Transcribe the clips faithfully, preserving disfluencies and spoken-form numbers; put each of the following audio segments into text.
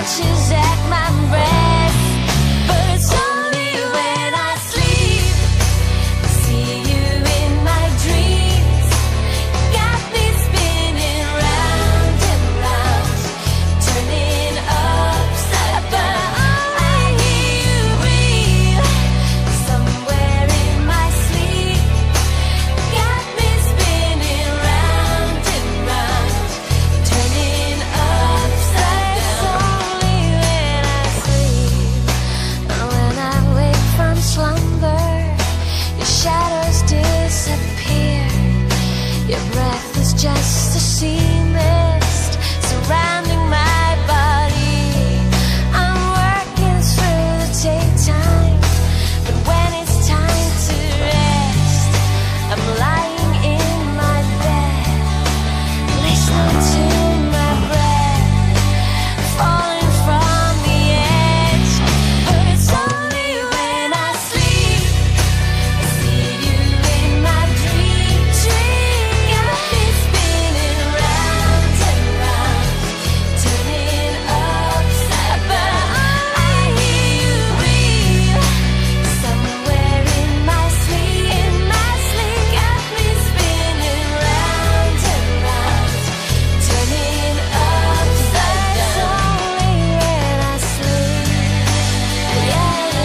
clutches at my breast. But it's only when I sleep, see you in my dreams. Got me spinning round and round, turning upside down. I hear you breathe somewhere in my sleep. Got me spinning round and round, turning upside down. It's only when I sleep, and when I wake from slumber, your shadows disappear. Your breath is just a sea mist surrounding my body. I'm working through the daytime, but when it's time to rest, I'm lying in my bed, listening to my breath falling from the edge. But it's only when I sleep, I see you in my dream. Dream, got me spinning round and round, turning upside down. I hear you breathe somewhere in my sleep. In my sleep, got me spinning round and round, turning upside down. It's only when I sleep. Yeah, yeah,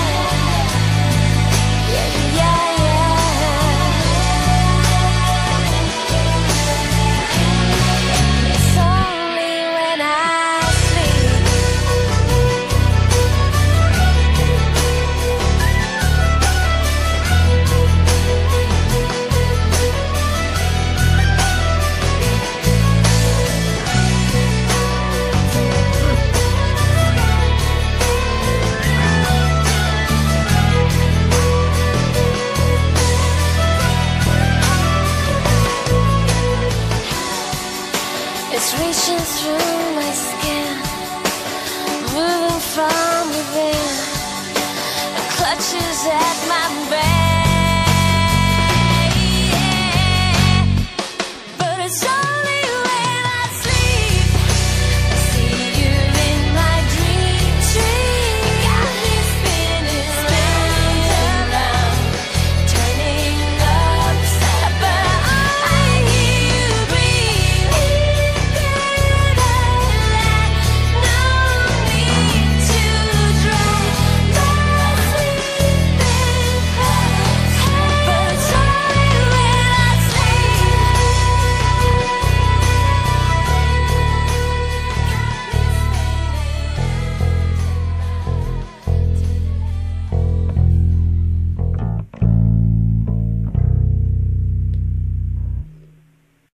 yeah, yeah, yeah. It's only when I sleep. It's reaching through my skin, moving from within. It clutches at my